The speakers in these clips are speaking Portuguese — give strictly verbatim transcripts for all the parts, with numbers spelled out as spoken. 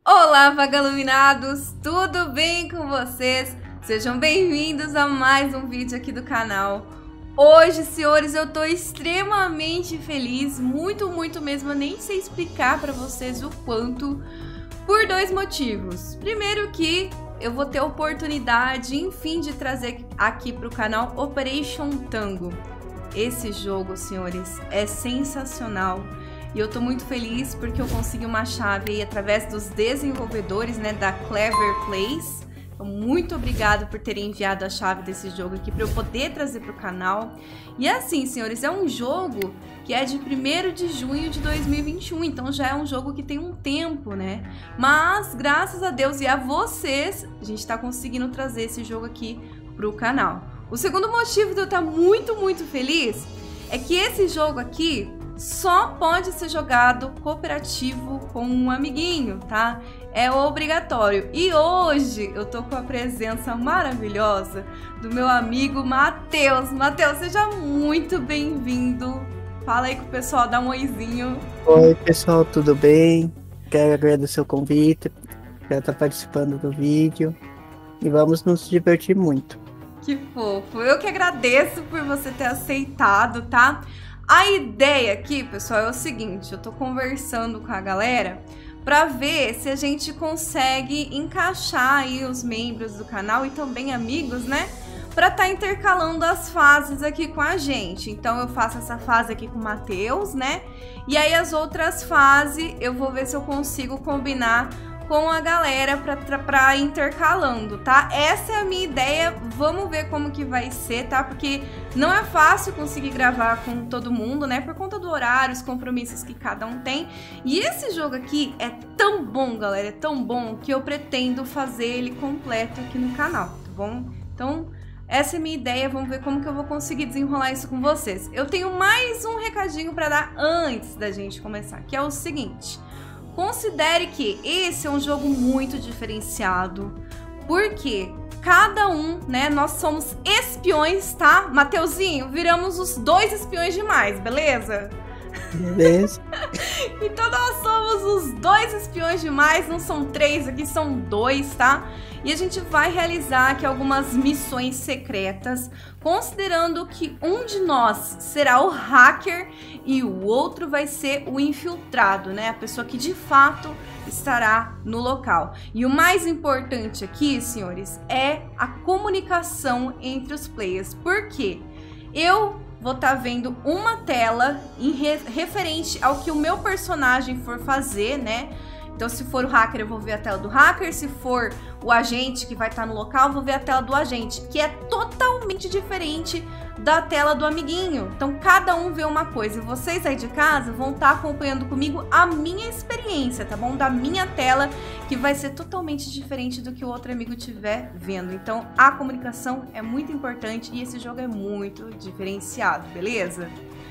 Olá, vagaluminados! Tudo bem com vocês? Sejam bem-vindos a mais um vídeo aqui do canal. Hoje, senhores, eu tô extremamente feliz, muito, muito mesmo, eu nem sei explicar pra vocês o quanto, por dois motivos. Primeiro que eu vou ter a oportunidade, enfim, de trazer aqui pro canal Operation Tango. Esse jogo, senhores, é sensacional. E eu tô muito feliz porque eu consegui uma chave aí através dos desenvolvedores, né, da Clever Plays. Então, muito obrigado por terem enviado a chave desse jogo aqui para eu poder trazer pro canal. E assim, senhores, é um jogo que é de primeiro de junho de dois mil e vinte e um, então já é um jogo que tem um tempo, né? Mas, graças a Deus e a vocês, a gente tá conseguindo trazer esse jogo aqui pro canal. O segundo motivo de eu estar muito, muito feliz é que esse jogo aqui só pode ser jogado cooperativo com um amiguinho, tá? É obrigatório. E hoje eu tô com a presença maravilhosa do meu amigo Matheus. Matheus, seja muito bem-vindo. Fala aí com o pessoal, dá um oizinho. Oi, pessoal, tudo bem? Quero agradecer o convite, já tá participando do vídeo e vamos nos divertir muito. Que fofo. Eu que agradeço por você ter aceitado, tá? A ideia aqui, pessoal, é o seguinte, eu tô conversando com a galera para ver se a gente consegue encaixar aí os membros do canal e também amigos, né? Para tá intercalando as fases aqui com a gente. Então eu faço essa fase aqui com o Matheus, né? E aí as outras fases eu vou ver se eu consigo combinar com a galera pra, pra intercalando, tá? Essa é a minha ideia, vamos ver como que vai ser, tá? Porque não é fácil conseguir gravar com todo mundo, né? Por conta do horário, os compromissos que cada um tem. E esse jogo aqui é tão bom, galera, é tão bom que eu pretendo fazer ele completo aqui no canal, tá bom? Então, essa é a minha ideia, vamos ver como que eu vou conseguir desenrolar isso com vocês. Eu tenho mais um recadinho pra dar antes da gente começar, que é o seguinte: considere que esse é um jogo muito diferenciado, porque cada um, né, nós somos espiões, tá? Mateuzinho, viramos os dois espiões demais, beleza? Beleza. Então nós somos os dois espiões demais, não são três aqui, são dois, tá? E a gente vai realizar aqui algumas missões secretas, considerando que um de nós será o hacker e o outro vai ser o infiltrado, né? A pessoa que de fato estará no local. E o mais importante aqui, senhores, é a comunicação entre os players. Por quê? Eu vou estar vendo uma tela em re referente ao que o meu personagem for fazer, né? Então, se for o hacker, eu vou ver a tela do hacker. Se for o agente que vai estar no local, eu vou ver a tela do agente, que é totalmente diferente da tela do amiguinho. Então, cada um vê uma coisa. E vocês aí de casa vão estar acompanhando comigo a minha experiência, tá bom? Da minha tela, que vai ser totalmente diferente do que o outro amigo estiver vendo. Então, a comunicação é muito importante e esse jogo é muito diferenciado, beleza?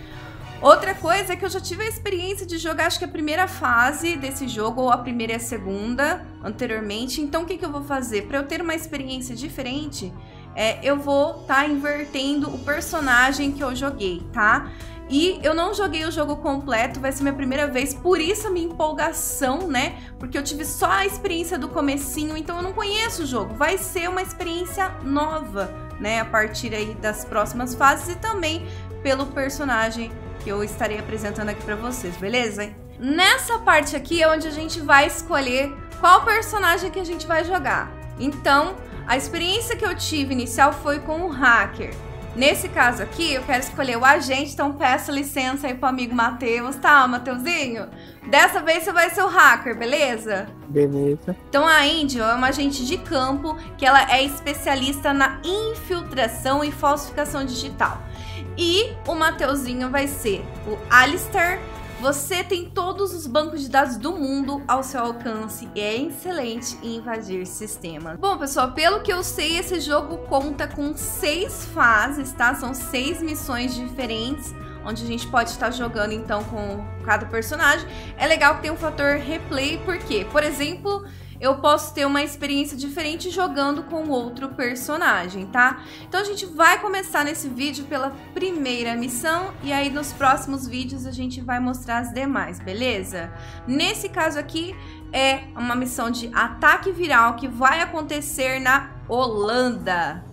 Outra coisa é que eu já tive a experiência de jogar, acho que a primeira fase desse jogo, ou a primeira e a segunda, anteriormente. Então, o que que eu vou fazer? Para eu ter uma experiência diferente, é, eu vou estar tá invertendo o personagem que eu joguei, tá? E eu não joguei o jogo completo, vai ser minha primeira vez, por isso a minha empolgação, né? Porque eu tive só a experiência do comecinho, então eu não conheço o jogo. Vai ser uma experiência nova, né? A partir aí das próximas fases e também pelo personagem que eu estarei apresentando aqui pra vocês, beleza? Nessa parte aqui é onde a gente vai escolher qual personagem que a gente vai jogar. Então, a experiência que eu tive inicial foi com o hacker. Nesse caso aqui, eu quero escolher o agente, então peço licença aí pro amigo Matheus, tá, Mateuzinho? Dessa vez você vai ser o hacker, beleza? Beleza. Então a Indy é uma agente de campo que ela é especialista na infiltração e falsificação digital. E o Mateuzinho vai ser o Alistair. Você tem todos os bancos de dados do mundo ao seu alcance e é excelente em invadir sistemas. Bom, pessoal, pelo que eu sei, esse jogo conta com seis fases, tá? São seis missões diferentes, onde a gente pode estar jogando, então, com cada personagem. É legal que tem um fator replay, porque, por exemplo, eu posso ter uma experiência diferente jogando com outro personagem, tá? Então a gente vai começar nesse vídeo pela primeira missão e aí nos próximos vídeos a gente vai mostrar as demais, beleza? Nesse caso aqui é uma missão de ataque viral que vai acontecer na Holanda.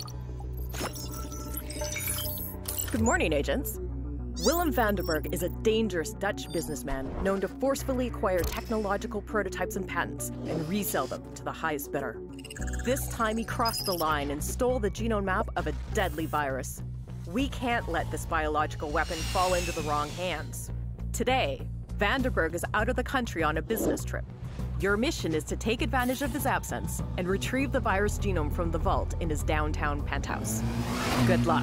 Good morning, agents. Willem van den Berg is a dangerous Dutch businessman known to forcefully acquire technological prototypes and patents and resell them to the highest bidder. This time he crossed the line and stole the genome map of a deadly virus. We can't let this biological weapon fall into the wrong hands. Today, van den Berg is out of the country on a business trip. Your mission is to take advantage of his absence and retrieve the virus genome from the vault in his downtown penthouse. Good luck.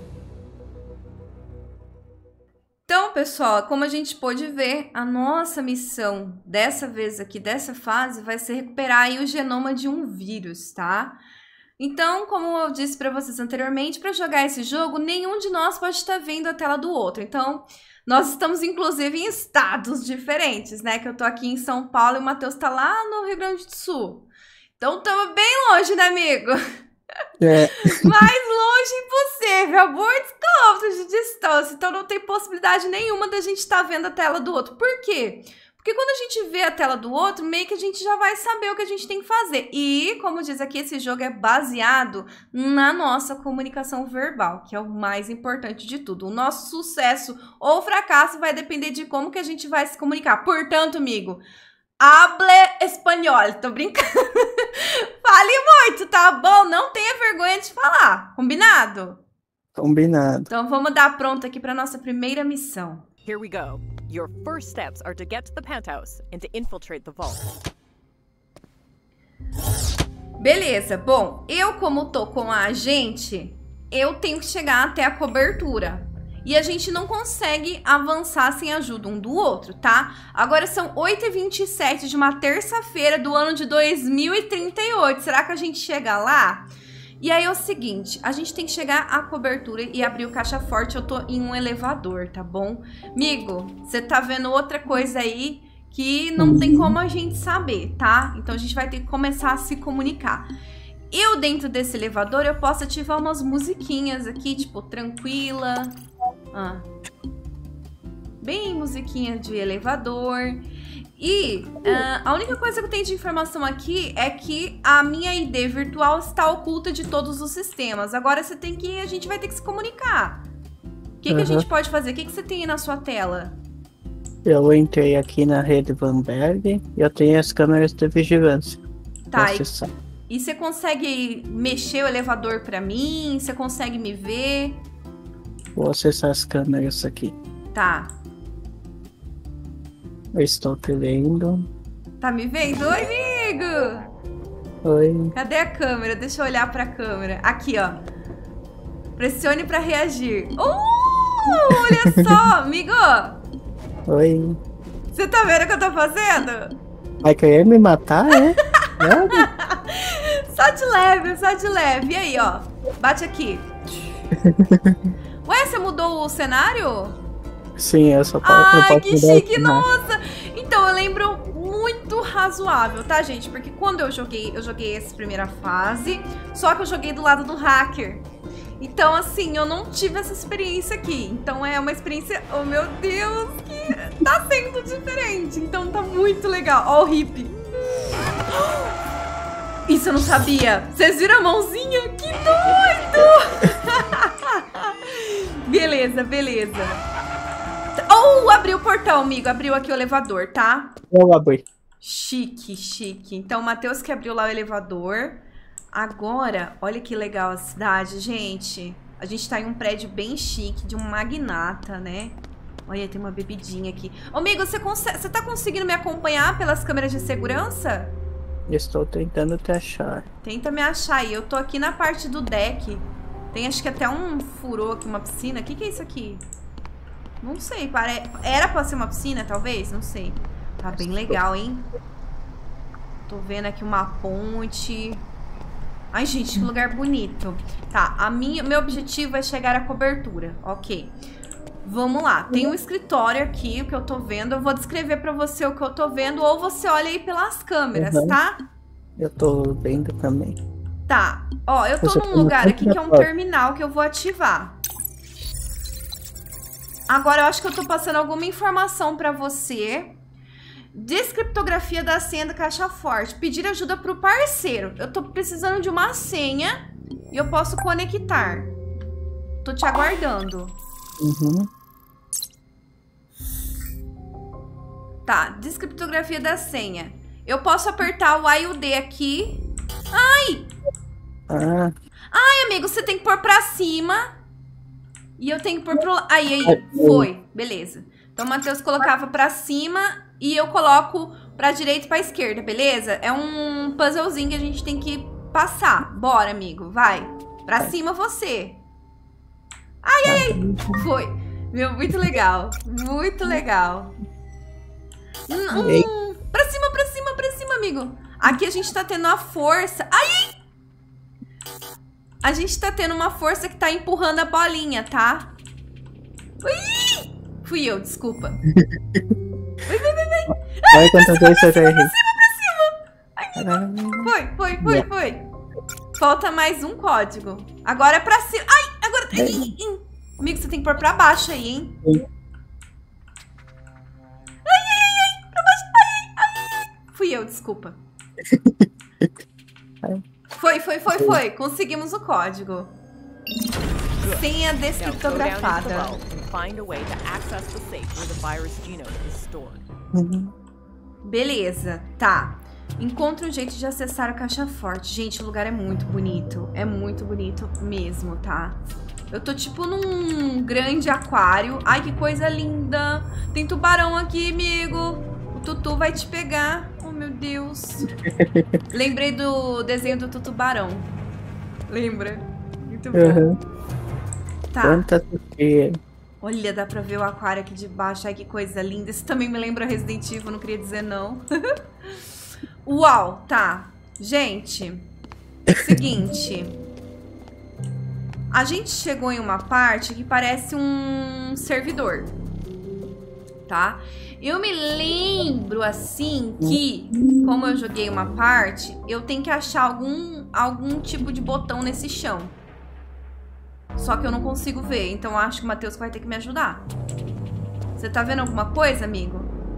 Então, pessoal, como a gente pôde ver, a nossa missão dessa vez aqui, dessa fase, vai ser recuperar aí o genoma de um vírus, tá? Então, como eu disse para vocês anteriormente, para jogar esse jogo, nenhum de nós pode estar vendo a tela do outro. Então, nós estamos, inclusive, em estados diferentes, né? Que eu tô aqui em São Paulo e o Matheus tá lá no Rio Grande do Sul. Então, estamos bem longe, né, amigo? É. Mais longe impossível, a muitos quilômetros de distância, então não tem possibilidade nenhuma da gente estar vendo a tela do outro. Por quê? Porque quando a gente vê a tela do outro, meio que a gente já vai saber o que a gente tem que fazer. E, como diz aqui, esse jogo é baseado na nossa comunicação verbal, que é o mais importante de tudo. O nosso sucesso ou fracasso vai depender de como que a gente vai se comunicar. Portanto, amigo, hable espanhol, tô brincando. Fale muito, tá bom? Não tenha vergonha de falar, combinado? Combinado. Então vamos dar pronto aqui para nossa primeira missão. Here we go. Your first steps are to get to the penthouse and to infiltrate the vault. Beleza, bom, eu como tô com a agente, eu tenho que chegar até a cobertura. E a gente não consegue avançar sem a ajuda um do outro, tá? Agora são oito e vinte e sete de uma terça-feira do ano de dois mil e trinta e oito. Será que a gente chega lá? E aí é o seguinte, a gente tem que chegar à cobertura e abrir o caixa forte. Eu tô em um elevador, tá bom? Amigo, você tá vendo outra coisa aí que não tem como a gente saber, tá? Então a gente vai ter que começar a se comunicar. Eu, dentro desse elevador, eu posso ativar umas musiquinhas aqui, tipo, tranquila. Ah. Bem musiquinha de elevador. E uh, a única coisa que eu tenho de informação aqui é que a minha I D virtual está oculta de todos os sistemas. Agora você tem que, a gente vai ter que se comunicar. O que, uhum. que a gente pode fazer? O que, que você tem aí na sua tela? Eu entrei aqui na rede Vanberg e eu tenho as câmeras de vigilância. Tá, e, e você consegue mexer o elevador pra mim? Você consegue me ver? Vou acessar as câmeras aqui. Tá. Eu estou te vendo. Tá me vendo? Oi, amigo! Oi. Cadê a câmera? Deixa eu olhar pra câmera. Aqui, ó. Pressione pra reagir. Uh! Olha só, amigo! Oi. Você tá vendo o que eu tô fazendo? Vai querer me matar, é? Só de leve, só de leve. E aí, ó. Bate aqui. Ué, você mudou o cenário? Sim, eu só posso. Ai, que chique, nossa! Então, eu lembro muito razoável, tá, gente? Porque quando eu joguei, eu joguei essa primeira fase, só que eu joguei do lado do hacker. Então, assim, eu não tive essa experiência aqui. Então, é uma experiência, oh meu Deus, que tá sendo diferente. Então, tá muito legal. Ó o hippie. Isso eu não sabia. Vocês viram a mãozinha? Que doido! Beleza, beleza. Oh, abriu o portão, amigo. Abriu aqui o elevador, tá? Eu abri. Chique, chique. Então, o Matheus que abriu lá o elevador. Agora, olha que legal a cidade, gente. A gente tá em um prédio bem chique, de um magnata, né? Olha, tem uma bebidinha aqui. Ô, amigo, você, consegue, você tá conseguindo me acompanhar pelas câmeras de segurança? Estou tentando te achar. Tenta me achar aí. Eu tô aqui na parte do deck. Tem acho que até um furô aqui, uma piscina. O que que é isso aqui? Não sei, pare... era pra ser uma piscina, talvez? Não sei. Tá bem legal, hein? Tô vendo aqui uma ponte. Ai, gente, que lugar bonito. Tá, a minha, meu objetivo é chegar à cobertura. Ok. Vamos lá, tem um escritório aqui, o que eu tô vendo. Eu vou descrever pra você o que eu tô vendo, ou você olha aí pelas câmeras, Uhum. tá? Eu tô vendo também. Tá, ó, eu tô Você num tá no lugar aqui que é um computador. terminal que eu vou ativar. Agora eu acho que eu tô passando alguma informação pra você. Descriptografia da senha da caixa forte. Pedir ajuda pro parceiro. Eu tô precisando de uma senha e eu posso conectar. Tô te aguardando. Uhum. Tá, descriptografia da senha. Eu posso apertar o A e o D aqui. Ai! Ah, Ai, amigo, você tem que pôr pra cima. E eu tenho que pôr pro... Aí, aí, foi. Beleza. Então o Matheus colocava pra cima e eu coloco pra direita e pra esquerda, beleza? É um puzzlezinho que a gente tem que passar. Bora, amigo, vai. Pra Vai. cima você. Ai, ai, ai. Foi. Meu, muito legal. Muito legal. Hum, Ei. hum, pra cima, pra cima, pra cima, amigo. Aqui a gente tá tendo a força. Ai, ai. A gente tá tendo uma força que tá empurrando a bolinha, tá? Ui! Fui eu, desculpa. Vai, vai, vai, vai. vai quantas vezes você vai rir. Pra cima! Ai, foi, foi, foi, Yeah. foi. Falta mais um código. Agora é pra cima. Ai, agora... Ai, ai, ai. Amigo, você tem que pôr pra baixo aí, hein? Sim. Ai, ai, ai, ai. Pra baixo. Ai, ai, ai. Fui eu, desculpa. Foi, foi, foi, foi. Conseguimos o código. Senha Now go down into the descriptografada. well and find a way to access the safe where the virus genome is stored. Uhum. Beleza, tá. Encontre um jeito de acessar a caixa forte. Gente, o lugar é muito bonito. É muito bonito mesmo, tá? Eu tô tipo num grande aquário. Ai, que coisa linda. Tem tubarão aqui, amigo. O Tutu vai te pegar. Oh, meu Deus. Lembrei do desenho do Tutubarão. Lembra? Muito bom. Uhum. Tá. Quanta tutia. Olha, dá pra ver o aquário aqui de baixo. Ai, que coisa linda. Isso também me lembra Resident Evil, não queria dizer não. Uau, tá. Gente, seguinte. A gente chegou em uma parte que parece um servidor, tá? Eu me lembro, assim, que, como eu joguei uma parte, eu tenho que achar algum, algum tipo de botão nesse chão. Só que eu não consigo ver, então eu acho que o Matheus vai ter que me ajudar. Você tá vendo alguma coisa, amigo?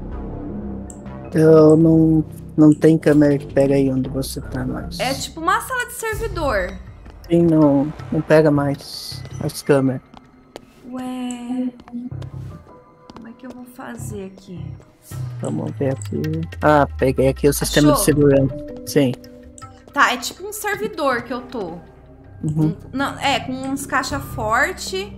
Eu não, não tem câmera que pega aí onde você tá mais. É tipo uma sala de servidor. Sim, não, não pega mais as câmeras. Ué... Como é que eu vou fazer aqui? Vamos ver aqui. Ah, peguei aqui o sistema Achou? de segurança. Sim. Tá, é tipo um servidor que eu tô. Uhum. Um- não, é, com uns caixa forte.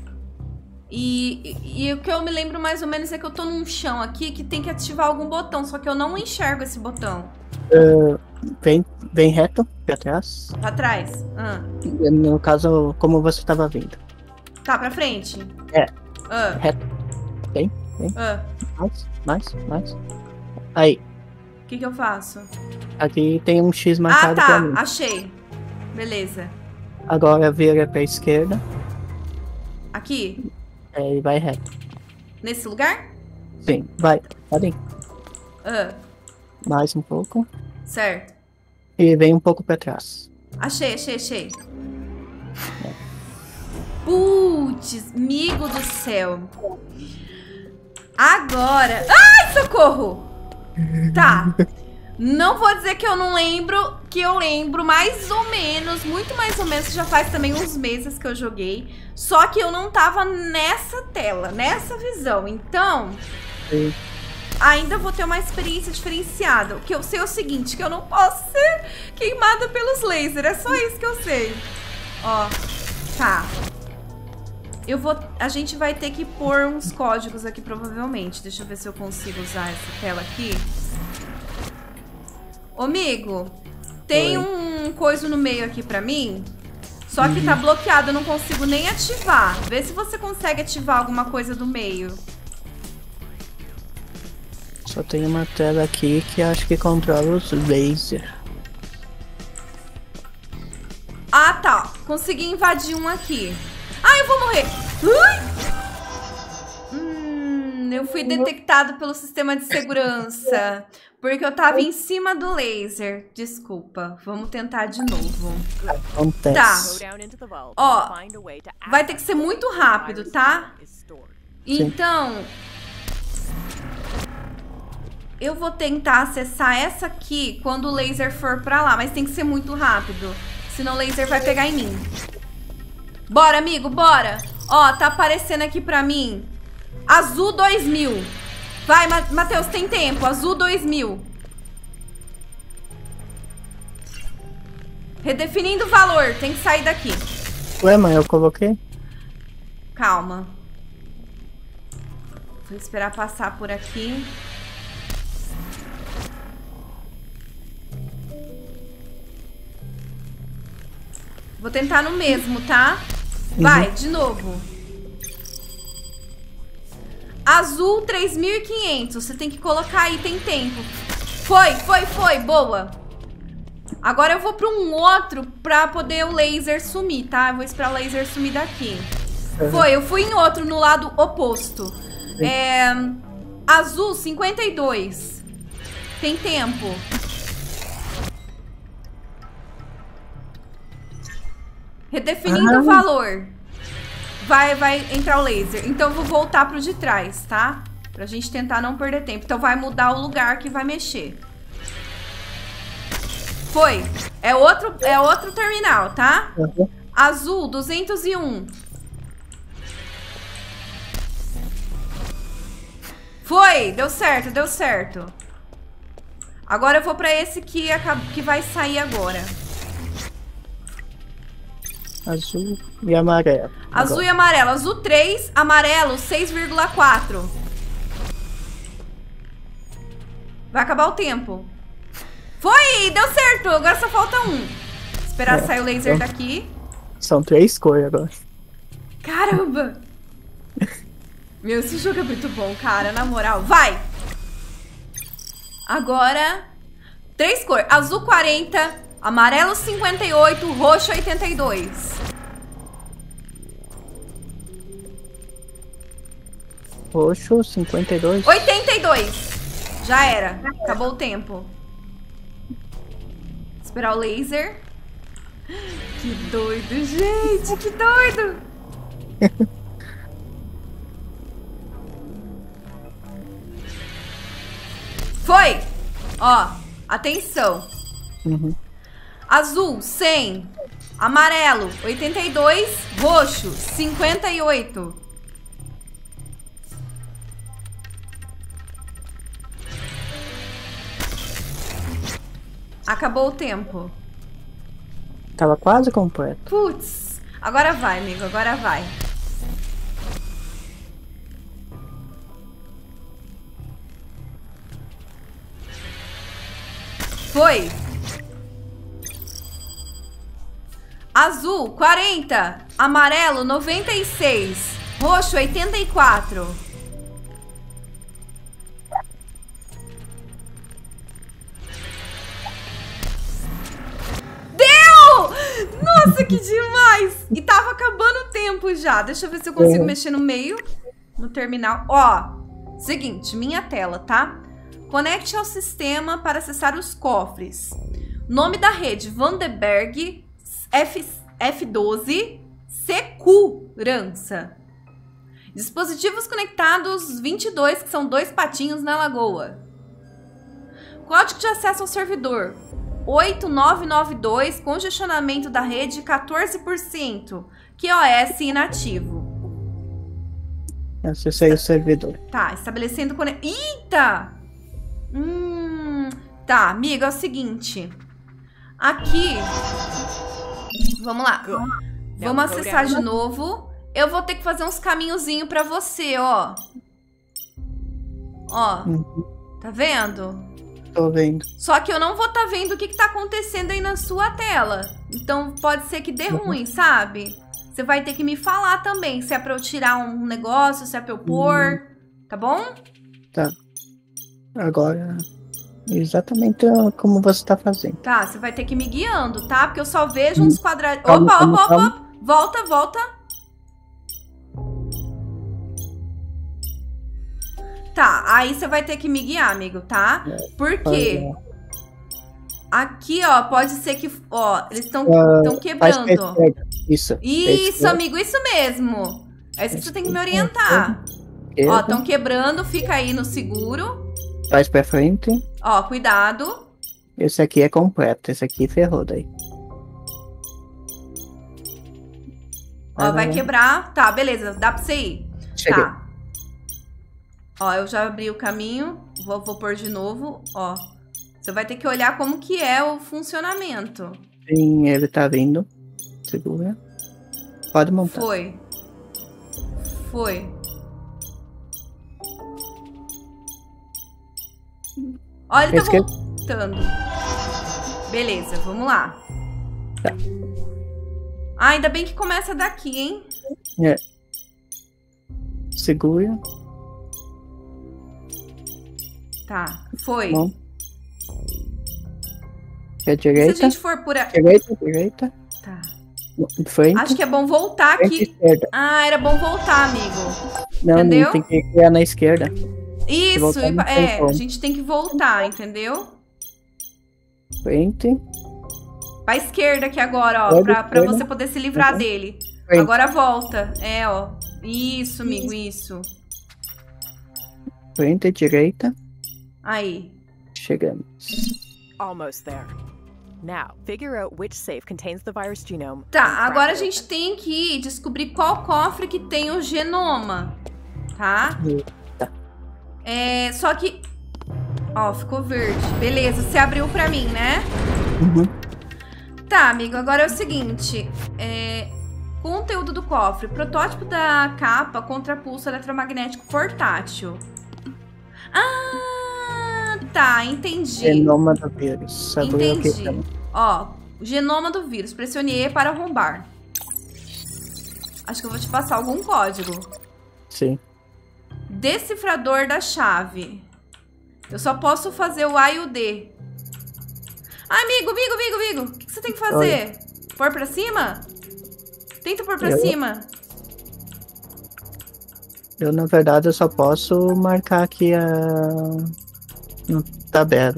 E, e, e o que eu me lembro mais ou menos é que eu tô num chão aqui que tem que ativar algum botão, só que eu não enxergo esse botão. Vem, vem reto pra trás. Pra trás? Ah. No caso, como você tava vindo. Tá, pra frente? É. Ah. Reto. Vem, vem. Ah. Mais, mais, mais. Aí, O que que eu faço? aqui tem um X Ah, marcado pra tá. mim. Achei. Beleza. Agora vira pra esquerda. Aqui? É, e vai reto. Nesse lugar? Sim, vai. Pode ir. Ah. Mais um pouco. Certo. E vem um pouco pra trás. Achei, achei, achei. Putz, amigo do céu. Agora... Ai, socorro! Tá. Não vou dizer que eu não lembro, que eu lembro mais ou menos, muito mais ou menos, que já faz também uns meses que eu joguei. Só que eu não tava nessa tela, nessa visão. Então, Sim. ainda vou ter uma experiência diferenciada. O que eu sei é o seguinte, que eu não posso ser queimada pelos lasers. É só isso que eu sei. Ó, tá. Eu vou... A gente vai ter que pôr uns códigos aqui, provavelmente. Deixa eu ver se eu consigo usar essa tela aqui. Ô, amigo, tem Oi. um coisa no meio aqui pra mim. Só que tá bloqueado, eu não consigo nem ativar. Vê se você consegue ativar alguma coisa do meio. Só tem uma tela aqui que acho que controla os lasers. Ah, tá. Consegui invadir um aqui. Ah, eu vou morrer. Ui! Eu fui detectado pelo sistema de segurança. Porque eu tava em cima do laser. Desculpa. Vamos tentar de novo. Acontece. Tá. Ó, vai ter que ser muito rápido, tá? Então, eu vou tentar acessar essa aqui quando o laser for pra lá. Mas tem que ser muito rápido. Senão o laser vai pegar em mim. Bora, amigo, bora. Ó, tá aparecendo aqui pra mim. Azul dois mil. Vai, Matheus, tem tempo. Azul dois mil. Redefinindo o valor. Tem que sair daqui. Ué, mãe, eu coloquei? Calma. Vou esperar passar por aqui. Vou tentar no mesmo, tá? Vai, de novo. Azul três mil e quinhentos. Você tem que colocar aí, tem tempo. Foi, foi, foi. Boa. Agora eu vou para um outro pra poder o laser sumir, tá? Eu vou esperar o laser sumir daqui. Uhum. Foi, eu fui em outro no lado oposto. É, azul cinquenta e dois. Tem tempo. Redefinindo ah. o valor. Vai, vai entrar o laser. Então eu vou voltar pro de trás, tá? Pra gente tentar não perder tempo. Então vai mudar o lugar que vai mexer. Foi. É outro, é outro terminal, tá? Uhum. Azul duzentos e um. Foi. Deu certo, deu certo. Agora eu vou pra esse que, que vai sair agora. Azul e amarelo. Azul agora. E amarelo. Azul três, amarelo seis vírgula quatro. Vai acabar o tempo. Foi! Deu certo! Agora só falta um. Esperar é, sair o laser então, daqui. São três cores agora. Caramba! Meu, esse jogo é muito bom, cara. Na moral. Vai! Agora... Três cores. Azul quarenta... Amarelo cinquenta e oito, roxo oitenta e dois. Roxo cinquenta e dois. oitenta e dois. Já era. Acabou o tempo. Esperar o laser. Que doido, gente. Que doido. Foi. Ó, atenção. Uhum. Azul, cem. Amarelo, oitenta e dois. Roxo, cinquenta e oito. Acabou o tempo. Tava quase completo. Putz. Agora vai, amigo. Agora vai. Foi. Azul, quarenta. Amarelo, noventa e seis. Roxo, oitenta e quatro. Deu! Nossa, que demais! E tava acabando o tempo já. Deixa eu ver se eu consigo é. mexer no meio. No terminal. Ó, seguinte, minha tela, tá? Conecte ao sistema para acessar os cofres. Nome da rede, Vandenberg F doze, segurança. Dispositivos conectados vinte e dois, que são dois patinhos na lagoa. Código de acesso ao servidor oito nove nove dois, congestionamento da rede quatorze por cento, Q o S inativo. Acessei o servidor. Tá, estabelecendo conexão. Eita! Hum, tá, amiga, é o seguinte. Aqui... Vamos lá. Vamos acessar de novo. Eu vou ter que fazer uns caminhozinhos pra você, ó. Ó. Uhum. Tá vendo? Tô vendo. Só que eu não vou tá vendo o que que tá acontecendo aí na sua tela. Então pode ser que dê uhum. ruim, sabe? Você vai ter que me falar também. Se é pra eu tirar um negócio, se é pra eu pôr. Uhum. Tá bom? Tá. Agora... Exatamente como você tá fazendo. Tá, você vai ter que me guiando, tá? Porque eu só vejo uns quadradinhos. Opa, opa, opa, opa. Volta, volta. Tá, aí você vai ter que me guiar, amigo, tá? Por quê? É. Aqui, ó, pode ser que... Ó, eles estão Uh, quebrando. faz pra esquerda. Isso. Isso, amigo, isso mesmo. É isso que você tem que me orientar. Esquerda. Ó, estão quebrando, fica aí no seguro. Faz pra frente. Ó, cuidado. Esse aqui é completo. Esse aqui ferrou daí. Ó, vai quebrar. Tá, beleza, dá pra você ir. Cheguei. Tá. Ó, eu já abri o caminho. Vou, vou pôr de novo, ó. Você vai ter que olhar como que é o funcionamento. Sim, ele tá vindo. Segura. Pode montar. Foi. Foi. Ó, ele tá Esse que- voltando. Beleza, vamos lá. Tá. Ah, ainda bem que começa daqui, hein? É. Segura. Tá, foi. Bom. É Se direita. a gente for por aqui... Direita, direita. Tá. Frente. Acho que é bom voltar Frente, aqui. esquerda. Ah, era bom voltar, amigo. Não, Entendeu? não tem que criar na esquerda. Isso, voltar e não pa- tem é, como. a gente tem que voltar, entendeu? Frente. Pra esquerda aqui agora, ó, Pode pra, pra esquerda. você poder se livrar Uhum. dele. Frente. Agora volta. É, ó. Isso, amigo, isso. Frente, direita. Aí. Chegamos. Almost there. Now, figure out which safe contains the virus genome. Tá, and crack agora a it gente open. tem que descobrir qual cofre que tem o genoma. Tá? Tá. É, só que... Ó, ficou verde. Beleza, você abriu pra mim, né? Uhum. Tá, amigo, agora é o seguinte. É... Conteúdo do cofre. Protótipo da capa contra pulso eletromagnético portátil. Ah, tá, entendi. Genoma do vírus. Sabe o que Entendi. chama? Ó, genoma do vírus. Pressione E para arrombar. Acho que eu vou te passar algum código. Sim. Decifrador da chave. Eu só posso fazer o A e o D. Ah, amigo, amigo, amigo, amigo. O que que você tem que fazer? Pôr pra cima? Tenta pôr pra Eu- cima. Eu, na verdade, eu só posso marcar aqui a... no tabela.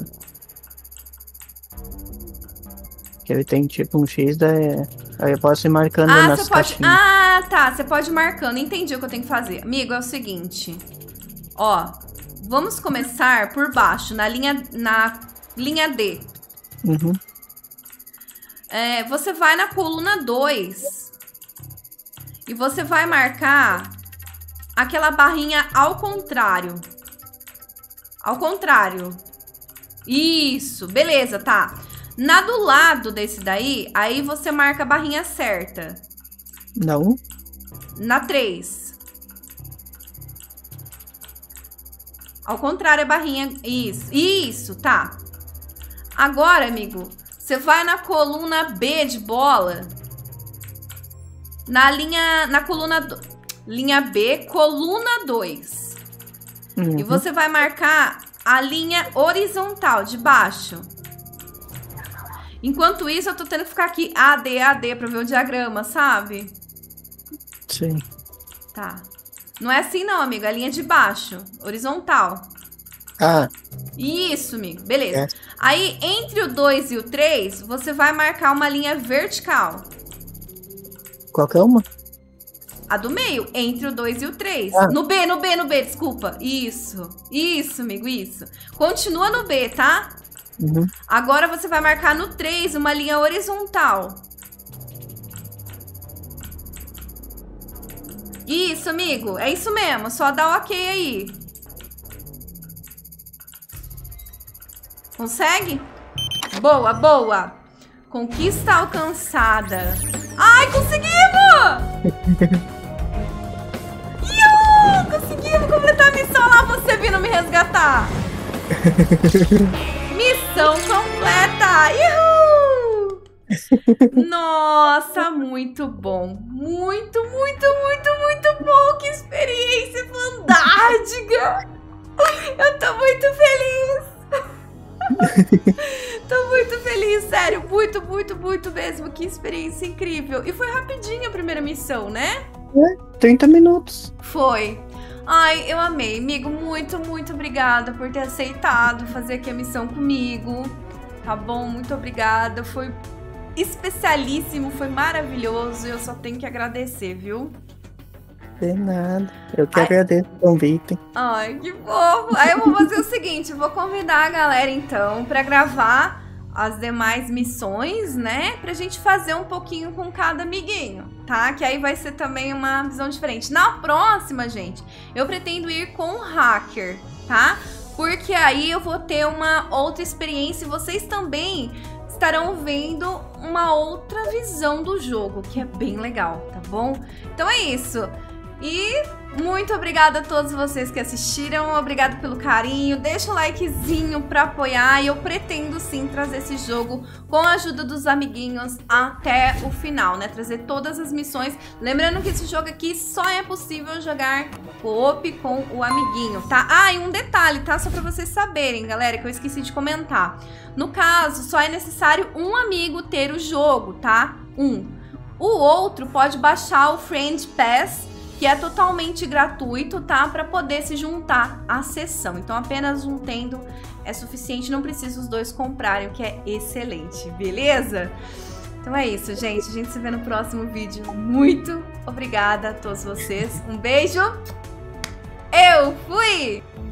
Que ele tem tipo um X, daí... aí eu posso ir marcando Ah, nas você pode... caixinhas. Ah, tá. Você pode ir marcando. Entendi o que eu tenho que fazer. Amigo, é o seguinte. Ó, vamos começar por baixo, na linha, na linha D. Uhum. É, você vai na coluna dois. E você vai marcar aquela barrinha ao contrário. Ao contrário. Isso, beleza, tá. Na do lado desse daí, aí você marca a barrinha certa. Não? Na três. Ao contrário, a barrinha... Isso, isso, tá. Agora, amigo, você vai na coluna B de bola. Na linha... Na coluna... Do, linha B, coluna dois. Uhum. E você vai marcar a linha horizontal de baixo. Enquanto isso, eu tô tendo que ficar aqui A D, A D, pra ver o diagrama, sabe? Sim. Tá. Não é assim não, amigo. É a linha de baixo. Horizontal. Ah, Isso, amigo. Beleza. É. Aí, entre o dois e o três, você vai marcar uma linha vertical. qualquer uma? A do meio, entre o dois e o três. Ah. No B, no B, no B, desculpa. Isso. Isso, amigo, isso. Continua no B, tá? Uhum. Agora você vai marcar no três uma linha horizontal. Isso, amigo. É isso mesmo. Só dá o ok aí. Consegue? Boa, boa. Conquista alcançada. Ai, conseguimos! Iu! Conseguimos completar a missão lá, você vindo me resgatar. Missão completa! Uhul! Nossa, muito bom. Muito, muito, muito, muito bom. Que experiência fantástica. Eu tô muito feliz. Tô muito feliz, sério. Muito, muito, muito mesmo. Que experiência incrível. E foi rapidinho a primeira missão, né? trinta minutos. Foi. Ai, eu amei. Amigo, muito, muito obrigada por ter aceitado fazer aqui a missão comigo. Tá bom? Muito obrigada. Foi especialíssimo, foi maravilhoso. Eu só tenho que agradecer, viu? De nada. Eu que Ai. agradeço o convite. Ai, que fofo. Aí eu vou fazer o seguinte, eu vou convidar a galera, então, pra gravar as demais missões, né? Pra gente fazer um pouquinho com cada amiguinho, tá? Que aí vai ser também uma visão diferente. Na próxima, gente, eu pretendo ir com o hacker, tá? Porque aí eu vou ter uma outra experiência e vocês também estarão vendo uma outra visão do jogo, que é bem legal, tá bom? Então é isso. E muito obrigada a todos vocês que assistiram, obrigado pelo carinho, deixa o likezinho pra apoiar e eu pretendo sim trazer esse jogo com a ajuda dos amiguinhos até o final, né? Trazer todas as missões, lembrando que esse jogo aqui só é possível jogar co-op com o amiguinho, tá? Ah, e um detalhe, tá? Só pra vocês saberem, galera, que eu esqueci de comentar. No caso, só é necessário um amigo ter o jogo, tá? Um. O outro pode baixar o Friend Pass, que é totalmente gratuito, tá? Para poder se juntar à sessão. Então, apenas um tendo é suficiente, não precisa os dois comprarem, o que é excelente, beleza? Então é isso, gente. A gente se vê no próximo vídeo. Muito obrigada a todos vocês. Um beijo. Eu fui!